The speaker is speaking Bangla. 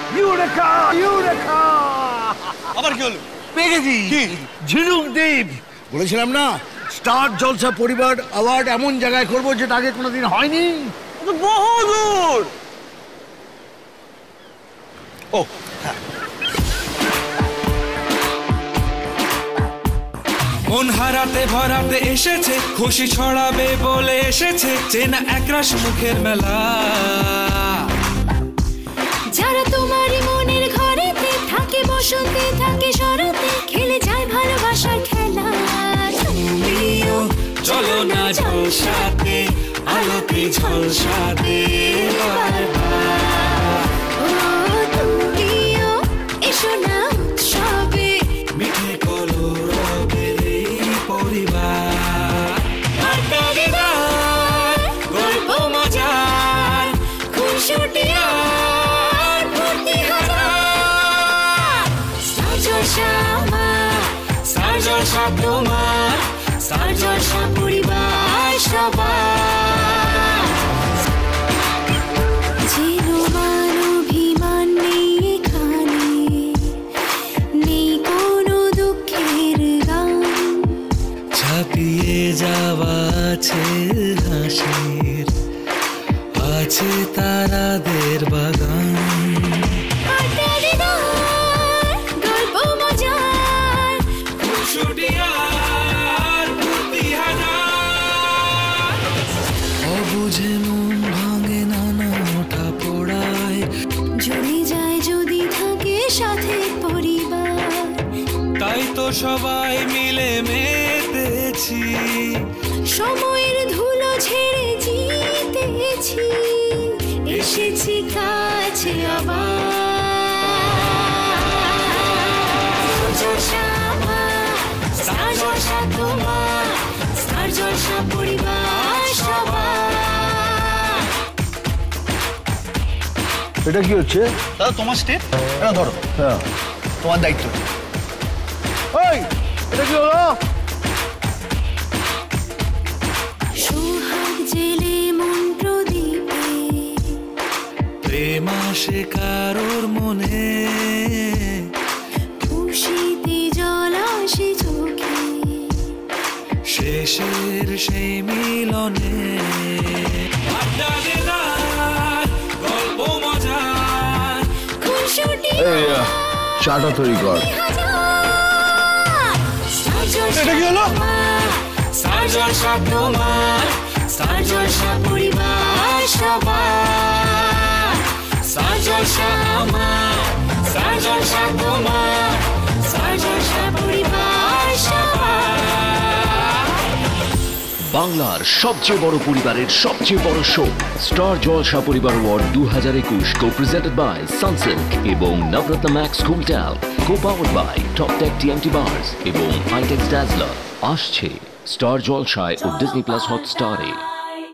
ইউরেকা ইউরেকা আবার কি হলো? পেয়ে গেছি ঝিনুক দ্বীপ। বলেছিলাম না স্টার জলসা পরিবার অ্যাওয়ার্ড এমন জায়গায় করবো যেটা আগে কোনোদিন হয়নি। বহু দূর। ও হ্যাঁ, মন হারাতে ভরাতে এসেছে, খুশি ছড়াবে বলে এসেছে, চেনা একরাশ মুখের মেলা। যারা তোমারই মনের ঘরেতে থাকে, বসন্তে থাকে শরতে, খেলে যায় ভালোবাসার খেলা। তুমিও চলো না ঝলসাতে, আলোতে ঝলসাতে ও তুমিও এসো না উৎসবে, মিঠে কলরবের এই পরিবার। আড্ডাদিদার, গল্প মজার, খুনসুটি আর ভর্তি হাজার। স্টার জলসা আমার, স্টার জলসা তোমার, স্টার জলসা পরিবার সবার। যেন মান অভিমান নেই এখানে, নেই কোনো দুঃখের গান। ছাপিয়ে যাওয়া আছে হাসির, আছে তারাদের বাগান। আড্ডাদিদার, গল্প মজার, খুনসুটি আর ভর্তি হাজার। অবুঝে মন ভাঙে নানা ওঠা পড়ায়, জুড়ে যায় যদি থাকে সাথে পরিবার। তাই তো সবাই মিলে মেতেছি, সময়ের ধুলো ঝেড়ে জিতেছি, এসেছি কাছে আবার। জলসা আমার, স্টার জলসা তোমার, স্টার জলসা পরিবার সবার। এটা কি হচ্ছে? দাদা তোমার স্টেপ, এটা ধরো, হ্যাঁ তোমার দায়িত্ব। ওই এটা কি হলো? সোহাগ জেলে মন প্রদীপে, প্রেম আসে কারোর মনে, খুশিতে জল আসে চোখে, শেষের সেই মিলনে। আড্ডাদিদার, গল্প মজার, খুনসুটি এই চাটা তৈরি কর। এটা কি হলো? স্টার জলসা তোমার, স্টার জলসা পরিবার সবার। স্টার জলসা আমার, স্টার জলসা তোমার, স্টার জলসা পরিবার সবার। বাংলার সবচেয়ে বড় পরিবারের সবচেয়ে বড় শো স্টার জলসা পরিবার অ্যাওয়ার্ড 2021 co-presented by Sunsilk এবং Navratna max cool talc, co-powered by Top Tech TMT Bars এবং Itex Dazzler। আসছে স্টার জলসায় ও ডিজনি প্লাস হটস্টারে।